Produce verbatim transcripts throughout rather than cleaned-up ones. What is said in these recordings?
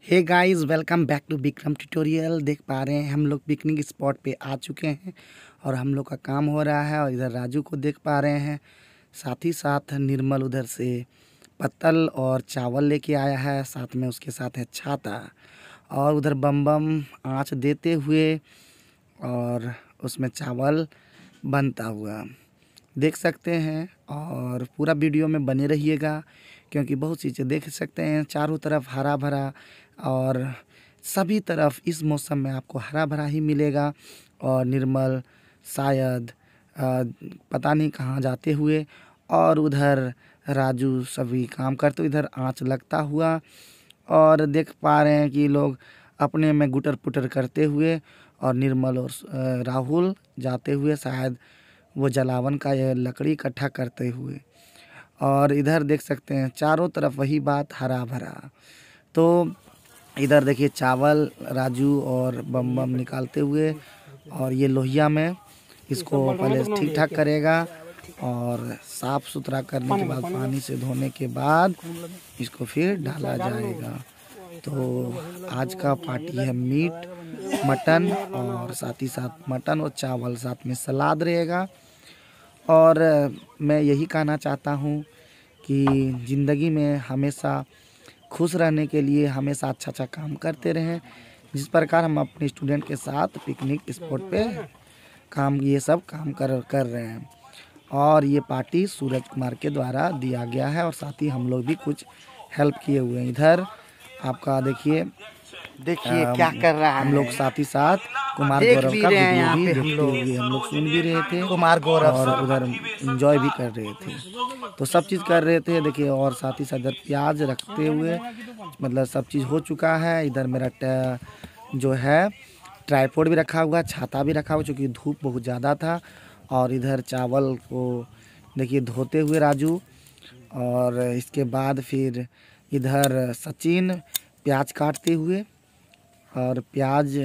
Hey guys, welcome back to Vikram tutorial. देख पा रहे हैं हम लोग पिकनिक स्पॉट पे आ चुके हैं और हम लोग का काम हो रहा है। और इधर राजू को देख पा रहे हैं, साथ ही साथ निर्मल उधर से पत्तल और चावल लेके आया है, साथ में उसके साथ है छाता और उधर बम बम आँच देते हुए और उसमें चावल बनता हुआ देख सकते हैं। और पूरा वीडियो में बने रहिएगा क्योंकि बहुत चीज़ें देख सकते हैं। चारों तरफ हरा भरा और सभी तरफ इस मौसम में आपको हरा भरा ही मिलेगा। और निर्मल शायद आ, पता नहीं कहाँ जाते हुए, और उधर राजू सभी काम करते, इधर आँच लगता हुआ। और देख पा रहे हैं कि लोग अपने में गुटर पुटर करते हुए और निर्मल और राहुल जाते हुए शायद वो जलावन का यह लकड़ी इकट्ठा करते हुए। और इधर देख सकते हैं चारों तरफ वही बात, हरा भरा। तो इधर देखिए चावल राजू और बम बम निकालते हुए, और ये लोहिया में इसको पहले ठीक ठाक करेगा और साफ़ सुथरा करने के बाद पानी से धोने के बाद इसको फिर डाला जाएगा। तो आज का पार्टी है मीट मटन, और साथ ही साथ मटन और चावल, साथ में सलाद रहेगा। और मैं यही कहना चाहता हूँ कि ज़िंदगी में हमेशा खुश रहने के लिए हमेशा अच्छा अच्छा काम करते रहें, जिस प्रकार हम अपने स्टूडेंट के साथ पिकनिक स्पॉट पे काम ये सब काम कर कर रहे हैं। और ये पार्टी सूरज कुमार के द्वारा दिया गया है, और साथ ही हम लोग भी कुछ हेल्प किए हुए हैं। इधर आपका देखिए देखिए क्या कर रहा है हम लोग, साथ ही साथ कुमार गौरव का वीडियो भी देखते हुए हम लोग सुन भी रहे थे, कुमार गौरव, और उधर एंजॉय भी कर रहे थे। तो सब चीज़ कर रहे थे देखिए। और साथ ही साथ इधर प्याज रखते हुए, मतलब सब चीज़ हो चुका है। इधर मेरा जो है ट्राईपोड भी रखा हुआ, छाता भी रखा हुआ क्योंकि धूप बहुत ज़्यादा था। और इधर चावल को देखिए धोते हुए राजू, और इसके बाद फिर इधर सचिन प्याज काटते हुए, और प्याज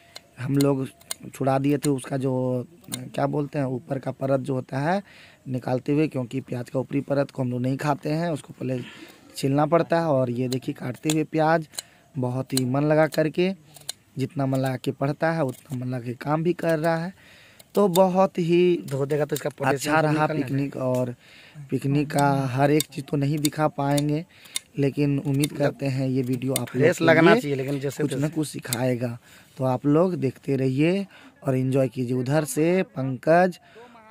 हम लोग छुड़ा दिए थे, उसका जो क्या बोलते हैं ऊपर का परत जो होता है निकालते हुए, क्योंकि प्याज का ऊपरी परत को हम लोग नहीं खाते हैं, उसको पहले छीलना पड़ता है। और ये देखिए काटते हुए प्याज बहुत ही मन लगा करके, जितना मन लगा के पढ़ता है उतना मन लगा के काम भी कर रहा है। तो बहुत ही धो देगा तो इसका अच्छा रहा पिकनिक। और पिकनिक का हर एक चीज़ तो नहीं दिखा पाएंगे, लेकिन उम्मीद करते हैं ये वीडियो आप लोग लगना चाहिए, लेकिन जैसे कुछ न कुछ सिखाएगा। तो आप लोग देखते रहिए और एंजॉय कीजिए। उधर से पंकज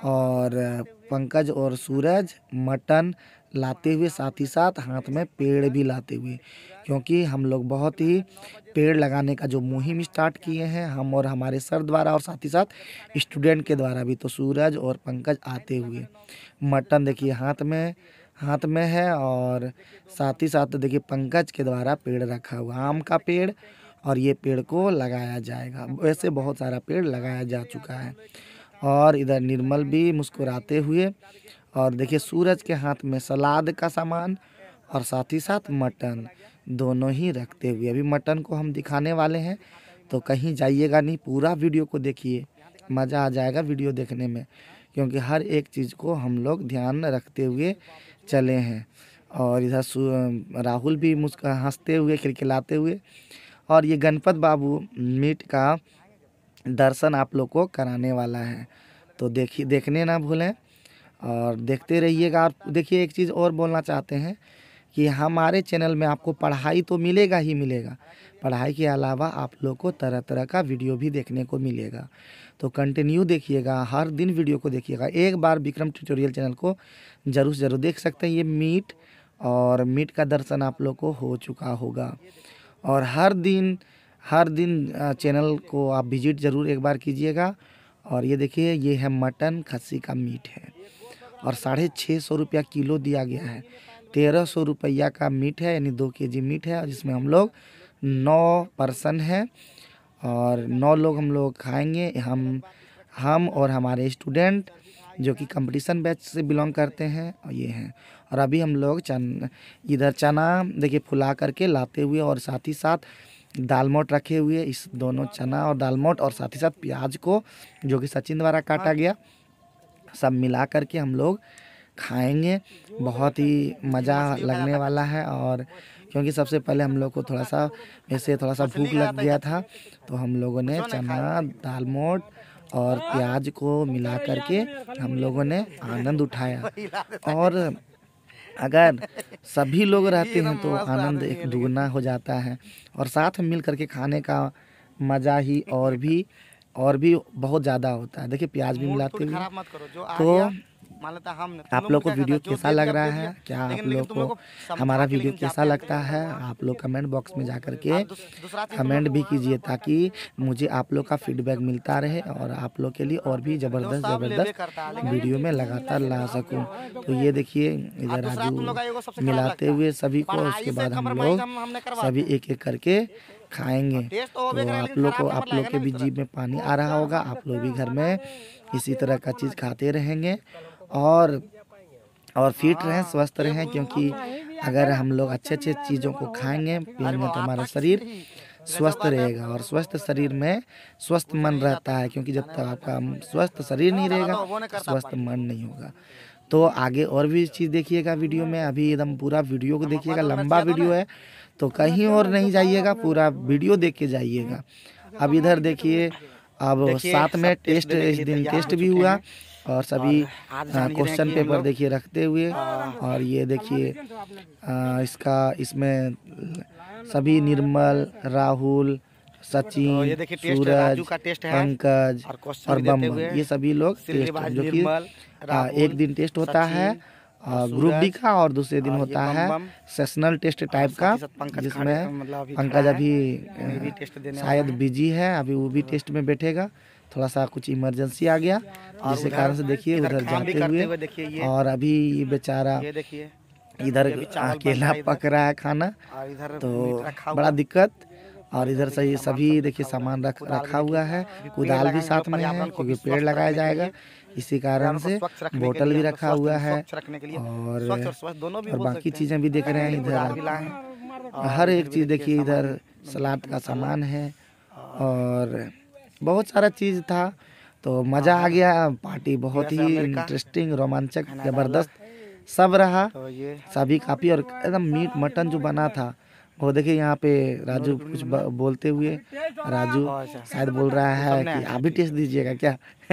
और पंकज और सूरज मटन लाते हुए, साथ ही साथ हाथ में पेड़ भी लाते हुए, क्योंकि हम लोग बहुत ही पेड़ लगाने का जो मुहिम स्टार्ट किए हैं हम और हमारे सर द्वारा, और साथ ही साथ स्टूडेंट के द्वारा भी। तो सूरज और पंकज आते हुए, मटन देखिए हाथ में हाथ में है, और साथ ही साथ देखिए पंकज के द्वारा पेड़ रखा हुआ, आम का पेड़, और ये पेड़ को लगाया जाएगा। वैसे बहुत सारा पेड़ लगाया जा चुका है। और इधर निर्मल भी मुस्कुराते हुए, और देखिए सूरज के हाथ में सलाद का सामान और साथ ही साथ मटन दोनों ही रखते हुए। अभी मटन को हम दिखाने वाले हैं, तो कहीं जाइएगा नहीं, पूरा वीडियो को देखिए, मज़ा आ जाएगा वीडियो देखने में, क्योंकि हर एक चीज़ को हम लोग ध्यान रखते हुए चले हैं। और इधर राहुल भी मुस्कुरा हंसते हुए खिलखिलाते हुए। और ये गणपत बाबू मीट का दर्शन आप लोग को कराने वाला है, तो देखिए देखने ना भूलें और देखते रहिएगा। आप देखिए एक चीज़ और बोलना चाहते हैं कि हमारे चैनल में आपको पढ़ाई तो मिलेगा ही मिलेगा, पढ़ाई के अलावा आप लोग को तरह तरह का वीडियो भी देखने को मिलेगा। तो कंटिन्यू देखिएगा, हर दिन वीडियो को देखिएगा। एक बार विक्रम ट्यूटोरियल चैनल को ज़रूर से ज़रूर देख सकते हैं। ये मीट और मीट का दर्शन आप लोग को हो चुका होगा। और हर दिन हर दिन चैनल को आप विजिट ज़रूर एक बार कीजिएगा। और ये देखिए ये है मटन खस्सी का मीट है, और साढ़े छः सौ रुपया किलो दिया गया है। तेरह सौ रुपया का मीट है, यानी दो के जी मीट है, जिसमें हम लोग नौ पर्सन हैं और नौ लोग हम लोग खाएंगे। हम हम और हमारे स्टूडेंट जो कि कंपटीशन बैच से बिलोंग करते हैं, और ये हैं। और अभी हम लोग चन इधर चना देखिए फुला करके लाते हुए, और साथ ही साथ दाल मोट रखे हुए, इस दोनों चना और दाल मोट, और साथ ही साथ प्याज को जो कि सचिन द्वारा काटा गया, सब मिला करके हम लोग खाएंगे। बहुत ही मज़ा लगने वाला है। और क्योंकि सबसे पहले हम लोग को थोड़ा सा वैसे थोड़ा सा भूख लग गया था, तो हम लोगों ने चना, दाल मोठ और प्याज को मिला करके हम लोगों ने आनंद उठाया। और अगर सभी लोग रहते हैं तो आनंद एक दुगना हो जाता है, और साथ में मिल करके खाने का मज़ा ही और भी और भी बहुत ज़्यादा होता है। देखिए प्याज भी मिलाते हुए। तो आप लोग को वीडियो कैसा लग रहा है, क्या आप लोग को हमारा वीडियो कैसा लगता है, आप लोग कमेंट बॉक्स में जा करके कमेंट भी कीजिए, ताकि मुझे आप लोग का फीडबैक मिलता रहे और आप लोग के लिए और भी ज़बरदस्त ज़बरदस्त वीडियो में लगातार ला सकूं। तो ये देखिए इधर राजू मिलाते हुए सभी को, उसके बाद हम लोग सभी एक एक करके खाएंगे। तो आप लोग को आप लोग के भी जीभ में पानी आ रहा होगा, आप लोग भी घर में इसी तरह का चीज़ खाते रहेंगे और और फिट रहें, स्वस्थ रहें, क्योंकि अगर हम लोग अच्छे अच्छे चीज़ों को खाएंगे पिएंगे तो हमारा शरीर स्वस्थ रहेगा, और स्वस्थ शरीर में स्वस्थ मन रहता है, क्योंकि जब तक आपका स्वस्थ शरीर नहीं रहेगा तो स्वस्थ मन नहीं होगा। तो आगे और भी चीज़ देखिएगा वीडियो में, अभी एकदम पूरा वीडियो को देखिएगा, लंबा वीडियो है तो कहीं और नहीं जाइएगा, पूरा वीडियो देख के जाइएगा। अब इधर देखिए, अब साथ में टेस्ट इस दिन टेस्ट भी हुआ और सभी क्वेश्चन पेपर देखिए रखते हुए, और ये देखिए इसका इसमें सभी निर्मल, राहुल, सचिन, सूरज, पंकज और बम बम, ये सभी लोग टेस्ट, जो कि एक दिन टेस्ट होता है ग्रुप डी का और दूसरे दिन होता है सेशनल टेस्ट टाइप का, जिसमें पंकज अभी शायद बिजी है, अभी वो भी टेस्ट में बैठेगा। थोड़ा सा कुछ इमरजेंसी आ गया जिसके कारण से देखिए उधर जाते हुए, और अभी ये बेचारा इधर अकेला पक रहा है खाना, तो बड़ा दिक्कत। और इधर से ये सभी देखिए सामान रख रखा हुआ है, कुदाल भी साथ में है क्योंकि पेड़ लगाया जाएगा, इसी कारण से बोतल भी रखा हुआ है, और और बाकी चीज़ें भी देख रहे हैं इधर, हर एक चीज़ देखिए, इधर सलाद का सामान है और बहुत सारा चीज़ था। तो मज़ा आ गया, पार्टी बहुत ही इंटरेस्टिंग, रोमांचक, ज़बरदस्त सब रहा, सभी काफ़ी। और एकदम मीट मटन जो बना था वो देखिए, यहाँ पे राजू कुछ बोलते हुए, राजू शायद बोल रहा है कि आप भी टेस्ट दीजिएगा क्या।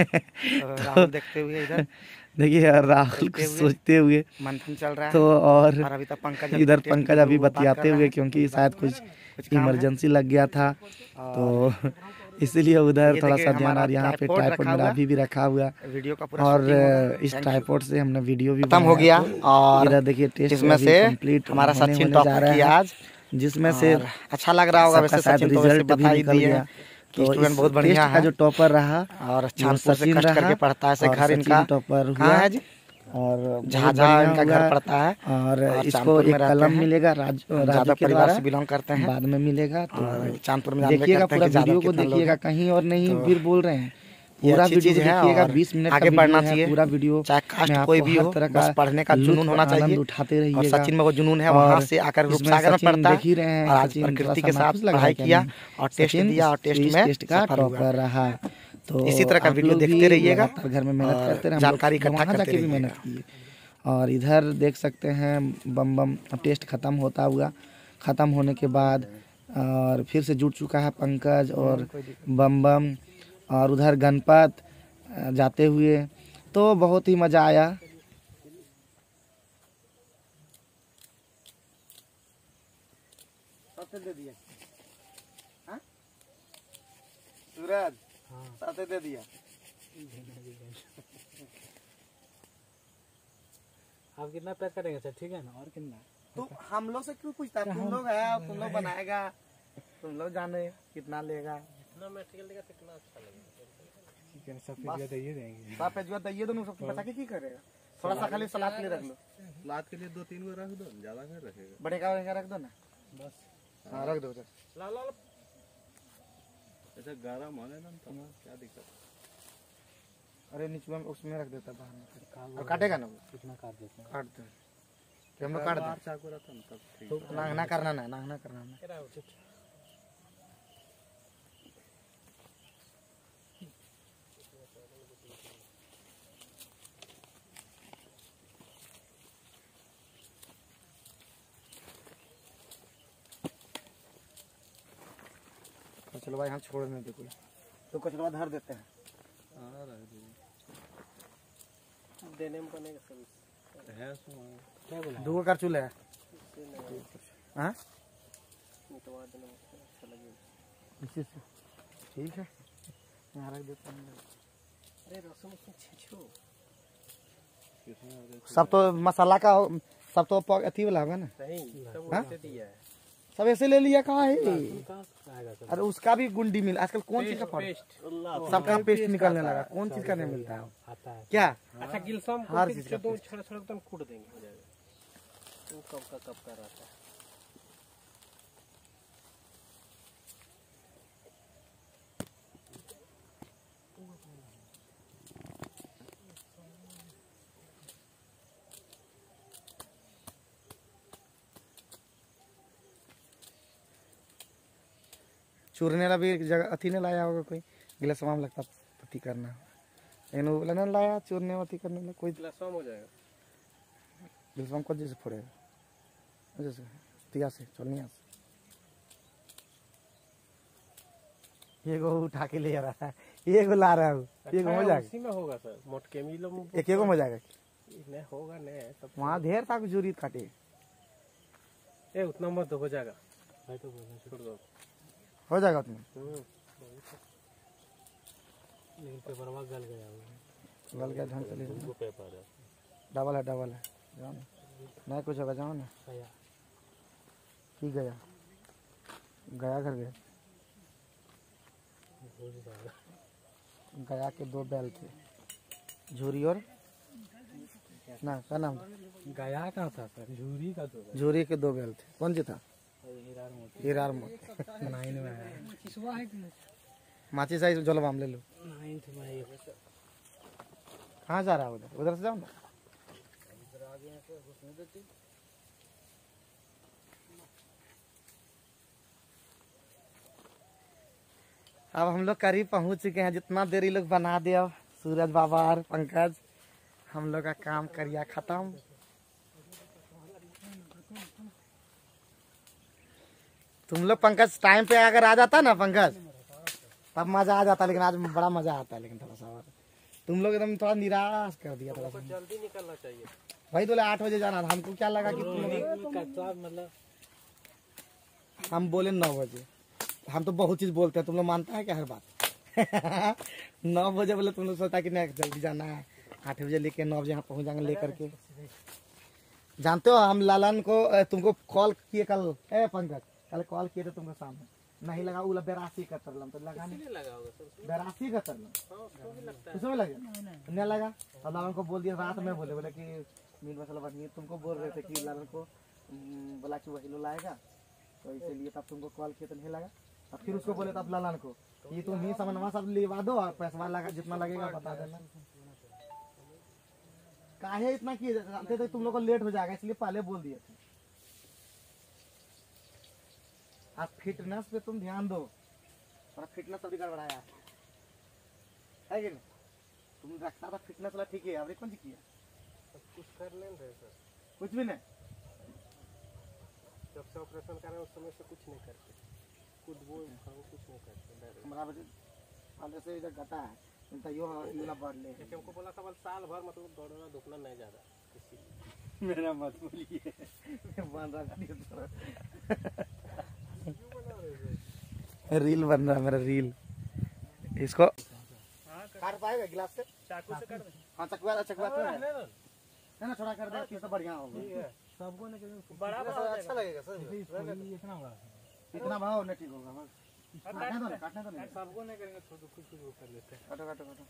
तो देखते हुए इधर देखिए राहुल कुछ सोचते हुए मंथन चल रहा है, तो और इधर पंकज अभी बतियाते हुए, क्योंकि शायद कुछ इमरजेंसी लग गया था तो इसीलिए उधर थोड़ा सा ध्यान। और यहाँ पे ट्राइपॉड मेरा अभी भी रखा हुआ, और इस ट्राइपॉड से हमने वीडियो भी खत्म हो गया। और इधर देखिए टेस्ट में से कंप्लीट हमारा सचिन टॉप किया आज, जिसमें से अच्छा लग रहा होगा वैसे सचिन, तो रिजल्ट भी निकल गया। तो स्टूडेंट बहुत बढ़िया है, जो टॉपर रहा और चांदपुर से कष्ट करके पढ़ता है, घर इनका टॉपर हुआ है जी, और झाझा इनका घर पड़ता है, और इसको एक कलम मिलेगा, राजू के द्वारा से बिलोंग करते हैं, बाद में मिलेगा। तो चांदपुर में देखिएगा, पूरा वीडियो को देखिएगा, कहीं और नहीं फिर बोल रहे हैं, पूरा वीडियो देखिएगा, बीस मिनट आगे बढ़ना चाहिए पूरा वीडियो, चाहे कास्ट कोई भी हो, बस पढ़ने का जुनून होना चाहिए, उठाते रहिएगा। और सचिन में वो जुनून है, वहाँ से आकर रूपसागर में पढ़ता है, देख ही रहे हैं, और आज प्रकृति के साथ पढ़ाई किया और टेस्ट दिया, और टेस्ट में टेस्ट का टॉपर रहा। तो इसी तरह का वीडियो देखते रहिएगा, घर में मेहनत करते रहे, जानकारी इकट्ठा करके भी मेहनत की। और इधर देख सकते हैं बम बम टेस्ट ख़त्म होता हुआ, ख़त्म होने के बाद और फिर से जुट चुका है पंकज और बम बम, और उधर गणपत जाते हुए, तो बहुत ही मज़ा आया। दे दिया हाँ? सूरज साथे दे दिया। आप कितना पैक करेंगे सर? ठीक है ना, और कितना? तो हम लोग से क्यों पूछता है? तुम लोग है, तुम लोग बनाएगा, तुम लोग जाने कितना लेगा, कितना मटेरियल लेगा, कितना अच्छा लगेगा। ठीक है, सब पेज दे देंगे, सब पेज दे दो, सब बचा के की करेगा। थोड़ा सा खाली सलाद के लिए रख लो, सलाद के लिए दो तीन गो रख दो, ज्यादा कर रखेगा, बड़े का रख दो ना बस। हाँ रख दो उधर, ला ला ऐसा गरम होने ना, तो क्या दिक्कत। अरे नीचे में उसमें रख देता बाहर में, और काटेगा ना वो, कितना काट देते हैं, काट दो, हम लोग काट दें, चाकू रहता ना तब ठीक, ना ना करना ना ना ना करना ना। कचलवा यहाँ छोड़ने दे कोई, तो कचलवा धर देते हैं। हाँ रख दीजिए। देने में बनेगा सब है सो क्या बोला दो कर चूल्हा है। हाँ मिटवा देना अच्छा लगेगा। इसी से ठीक है, यहाँ रख देते हैं। अरे रसम उसमें छेछो सब तो मसाला का सब तो प- अथी वाला होगा ना। नहीं सब हाँ? वैसे दिया है। सब ऐसे ले लिया कहाँ है? कहाँ आएगा सब अरे उसका भी गुंडी मिल, आजकल कौन चीज का पड़ पेस्ट सबका पेस्ट निकलने लगा, कौन चीज का नहीं मिलता है आता है। क्या? अच्छा गिलसम हर चीज का दो छड़ छड़ एकदम कूट देंगे हो जाएगा। वो कब का कब का रहता है। चूरने वाला भी एक जगह अथी ने लाया होगा कोई, गिलास में लगता अथी करना, लेकिन वो वाला नहीं लाया चूरने अथी करने वाला कोई। गिलसम हो जाएगा। गिलास में कौन जैसे फोड़ेगा, जैसे तिया से चलनिया से ये को उठा के ले जा रहा है, ये को ला रहा है, ये को हो अच्छा, जाएगा, उसी में होगा सर मोटके मिलो में एक एक हो जाएगा। नहीं होगा नहीं सब वहाँ ढेर था जूरी काटे, ए उतना मत हो जाएगा भाई तो बोलना छोड़ दो। हो जाएगा उसमें। हम्म लेकिन पेपरवा गल गया गल गया ढंग से ले वो पेपर है डबल है, डबल है, जाओ ना, नहीं कुछ होगा, जाओ ना। गया ठीक गया, गया घर गया, गया के दो बैल थे, झूरी और ना क्या नाम था? गया कहाँ था सर झूरी का तो झूरी के दो बैल थे, कौन सी था? हीरा मोती हीरार मोती। नाइन में है किसवा है कि माची साइज जलवाम ले लो। नाइन्थ में है कहाँ जा रहा है उधर? उधर से जाओ ना। अब हम लोग करीब पहुंच चुके हैं, जितना देर ये लोग बना दे, अब सूरज बाबा और पंकज हम लोग का काम करिया खत्म। तुम लोग पंकज टाइम पे अगर आ जाता ना पंकज, तब मजा आ जाता, लेकिन आज बड़ा मजा आता है, लेकिन थोड़ा सा और तुम लोग एकदम थोड़ा निराश कर दिया थोड़ा सा। जल्दी निकलना चाहिए भाई बोले आठ बजे जाना था, हमको क्या लगा कि तुम लोग, मतलब हम बोले नौ बजे, हम तो बहुत चीज बोलते हैं, तुम लोग मानता है क्या हर बात? नौ बजे बोले, तुम लोग सोचता कि नहीं जल्दी जाना है, आठ बजे लेके नौ बजे यहाँ पहुँच जाएंगे लेकर के। जानते हो हम लालन को तुमको कॉल किए कल, ए पंकज कल कॉल किए थे तुमको सामने, नहीं लगा, वो बेरासी का तरलम तो लगा नहीं, लगा होगा सर बेरासी का तरलम हाँ उसको भी लगता है उसमें लगे नहीं लगा। और लालन को बोल दिया रात में, बोले बोले कि मीट मसाला बनिए, तुमको बोल रहे थे कि लालन को हम्म, बोला कि वही लो लाएगा, तो इसीलिए तब तुमको कॉल किया तो नहीं लगा। और फिर उसको बोले तब लालन को ये तुम ही सामान सब लिवा दो और पैसा लगा जितना लगेगा बता देना। काहे इतना किए, जानते थे तुम लोग को लेट हो जाएगा, इसलिए पहले बोल दिए थे। आप फिटनेस पे तुम ध्यान दो, और फिटनेस अभी गड़बड़ाया है कि नहीं? तुम रखता था फिटनेस वाला ठीक है, अभी कौन सी किया? कुछ कर नहीं रहे सर कुछ भी नहीं। जब से ऑपरेशन कर रहे हैं उस समय से कुछ नहीं करते, खुद वो खाओ कुछ नहीं करते। हमारा बजे पहले से इधर घटा है, तो यो यो ना बढ़ ले। जैसे हमको बोला था बल साल भर मतलब दौड़ना धूपना नहीं ज्यादा किसी मेरा मत बोलिए, बन रहा है रील बन रहा है मेरा रील। इसको काट पाएगा गिलास से, चाकू से कर दे। हाँ चकवा चकवा है ना, थोड़ा कर दे फिर तो बढ़िया होगा, सबको नहीं बड़ा अच्छा लगेगा सर। इतना बड़ा इतना भाव नहीं ठीक होगा, बस काटने दो ना, काटने दो ना, सबको नहीं करेंगे तो कुछ कुछ कर लेते हैं। काटो काटो काटो।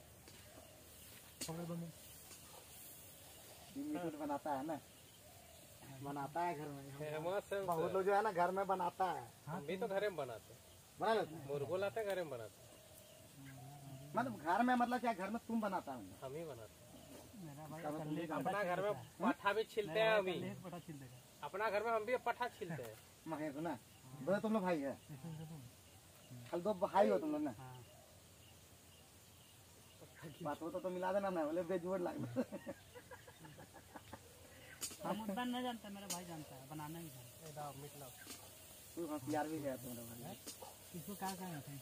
मीट बनाता है ना, बनाता है घर में, फेमस है बहुत लोग जो है ना घर में बनाता है, हम भी तो घर में बनाते हैं, बना लेते हैं। मुर्गो लाते हैं घर में बनाते हैं, मतलब घर में, मतलब क्या घर में तुम बनाता है? हम ही बनाते हैं। अपना घर में पठा भी छिलते हैं, हम ही अपना घर में हम भी पठा छिलते हैं। महेश ना, बोले तुम लोग भाई है, कल दो भाई हो तुम लोग ना, बात हो तो, तो मिला देना ना, बोले बेजोड़ लग हम उतना नहीं जानता, मेरा भाई जानता है बनाना ही जानता है। मीट लाओ तू हथियार भी गया तुम्हारा भाई। इसको क्या करना था?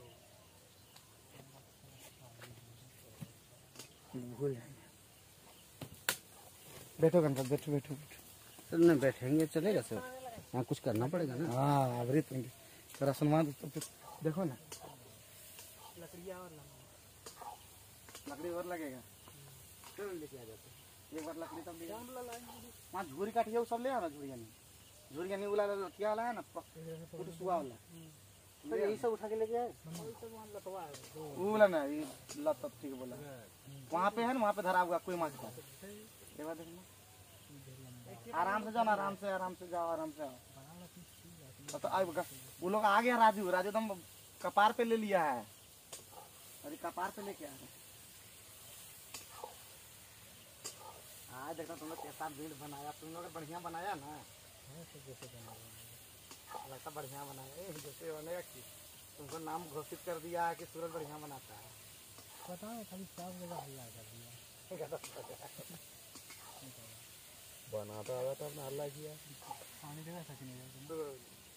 भूल जाएंगे। बैठो गणपत, बैठो बैठो बैठो। सर नहीं बैठेंगे चलेगा सर, यहाँ कुछ करना पड़ेगा ना। हाँ अभी तुम जरा सुनवा दो तो देखो ना। लकड़ियाँ और लकड़ी और लगेगा, क्यों लेके आ जाते एक बार लकड़ी तब ले वहाँ झूरी काटिए, वो सब ले आना। झूरिया नहीं, झूरिया नहीं, उला क्या वाला है ना, पुट सुआ वाला, तो यही सब उठा के लेके आए। वो वाला ना, ये लत तब ठीक बोला। वहाँ पे है ना, वहाँ पे धरा हुआ कोई माछ का। एक बार देखना, आराम से जाओ ना, आराम से आराम से जाओ, आराम से आओ। तो अब वो लोग आ गया। राजू राजू तुम कपार पे ले लिया है, अरे कपार पे लेके आ रहे। हाँ देखो तुम लोग कैसा भीड़ बनाया, तुम लोग बढ़िया बनाया ना। लगता बढ़िया बनाया, ए, जैसे बनेगा कि तुमको नाम घोषित कर दिया है कि सूरज बढ़िया बनाता है। पता है खाली सब जगह हल्ला कर दिया। बनाता आया था अपने हल्ला किया। पानी देगा सच नहीं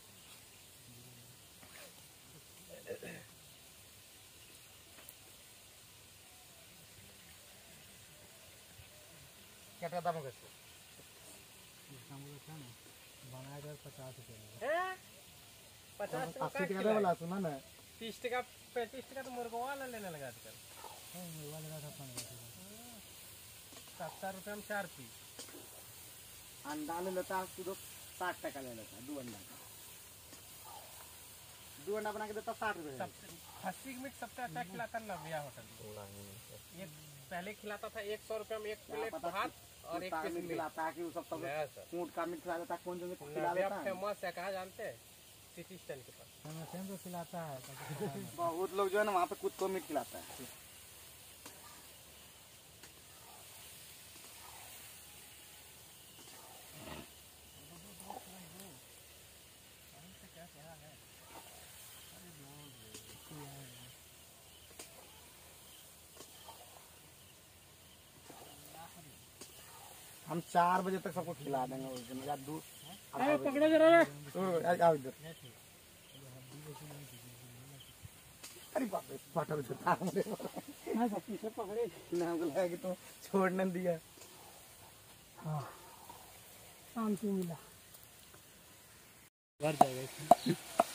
क्या कहता हूँ कैसे बनाया कर पचास रुपये पचास अस्सी टका वाला सुना ना, तीस टका पैंतीस टका तो मुर्गा वाला लेने लगा आजकल। मुर्गा लगा था पंद्रह सत्तर रुपये में चार पीस। अंडा ले लेता है तो साठ टका ले लेता है, दो अंडा का। दो अंडा बना के देता साठ रुपये। खस्सी का मीट सबसे अच्छा खिलाता है नव्या होटल। एक पहले खिलाता था एक सौ रुपये में एक प्लेट भात और एक पीस मीट खिलाता है कि वो सब सब ऊँट का मीट खिला देता है। कौन जो मीट खिला नव्या देता है, फेमस है, कहाँ जानते हैं? सिटी स्टैंड के पास तो खिलाता है। बहुत लोग जो है ना वहाँ पे कुछ को मीट खिलाता है। हम चार बजे तक सबको खिला देंगे उस दिन। या दूध पकड़ो जरा रे। आओ इधर। अरे बाप रे, पटल छुटा हमरे पीछे पकड़े ना, हमको लगा कि तुम छोड़ नहीं दिया। हाँ शांति मिला। घर जाएगा।